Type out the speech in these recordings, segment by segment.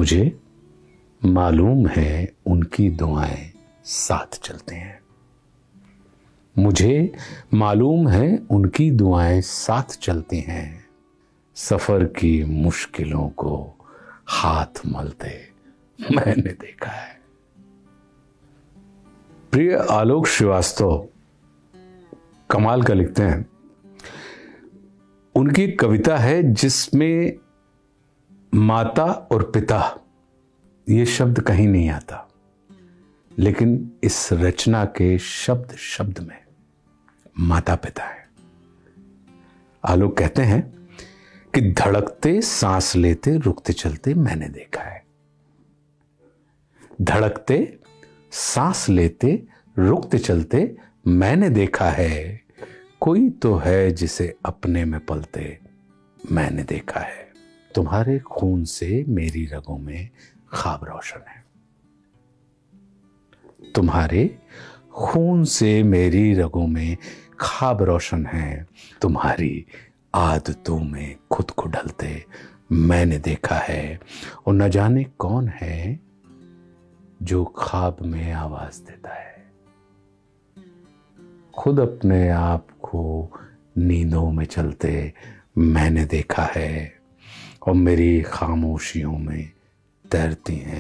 मुझे मालूम है उनकी दुआएं साथ चलते हैं। मुझे मालूम है उनकी दुआएं साथ चलती हैं। सफर की मुश्किलों को हाथ मलते मैंने देखा है। प्रिय आलोक श्रीवास्तव कमाल का लिखते हैं। उनकी एक कविता है जिसमें माता और पिता ये शब्द कहीं नहीं आता, लेकिन इस रचना के शब्द शब्द में माता पिता है। आलोक कहते हैं कि धड़कते सांस लेते रुकते चलते मैंने देखा है। धड़कते सांस लेते रुकते चलते मैंने देखा है। कोई तो है जिसे अपने में पलते मैंने देखा है। तुम्हारे खून से मेरी रगों में ख्वाब रोशन है। तुम्हारे खून से मेरी रगों में ख्वाब रोशन है। तुम्हारी आदतों में खुद को ढलते मैंने देखा है। और न जाने कौन है जो ख्वाब में आवाज देता है। खुद अपने आप को नींदों में चलते मैंने देखा है। और मेरी खामोशियों में तैरती हैं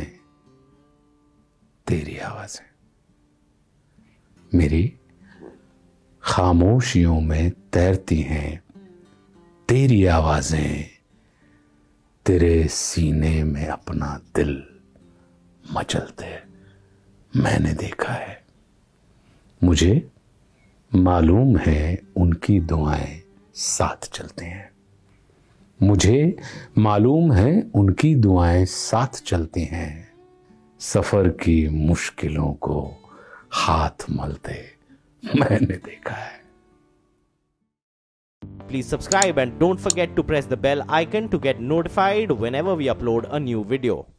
तेरी आवाजें। मेरी खामोशियों में तैरती हैं तेरी आवाजें। तेरे सीने में अपना दिल मचलते मैंने देखा है। मुझे मालूम है उनकी दुआएं साथ चलते हैं। मुझे मालूम है उनकी दुआएं साथ चलती हैं। सफर की मुश्किलों को हाथ मलते मैंने देखा है। Please subscribe and don't forget to press the bell icon to get notified whenever we upload a new video.